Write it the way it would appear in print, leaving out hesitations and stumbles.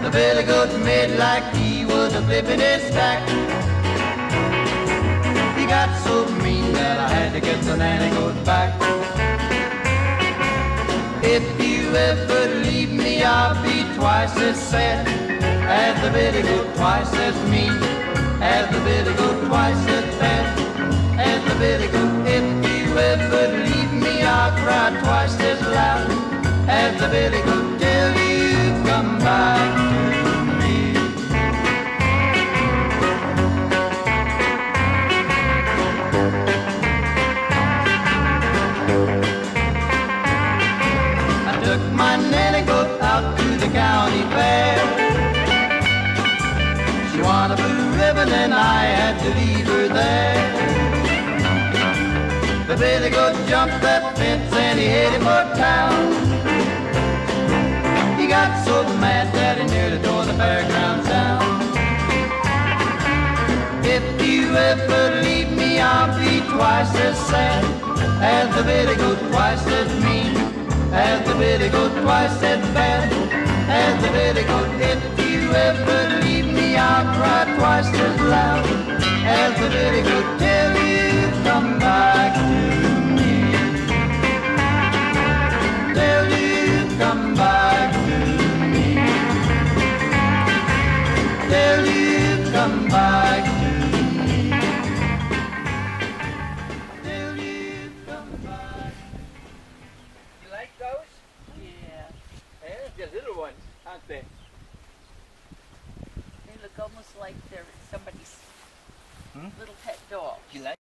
The billy goat made like he was a flipping his stack. He got so mean that I had to get the nanny goat back. If you ever leave me, I'll be twice as sad as the billy goat, twice as mean as the billy goat, twice as bad as the billy goat. If you ever leave me, I'll cry twice as loud as the billy goat till you come back to me. I took my nanny goat out to the county fair. She won a blue ribbon and I had to leave her there. The billy goat jumped that fence and he headed for town. He got so mad that he nearly tore the fairgrounds down. If you ever leave me, I'll be twice as sad as the billy goat, twice as mean as the billy goat, twice as bad as the billy goat. If you ever leave me, I'll cry twice as loud as the billy goat till you come back to me. Till you come back to me. Till you come back to me. Till you come back. You like those? Yeah. Yeah, they're little ones, aren't they? They look almost like they're somebody's Hmm? little pet dog. You like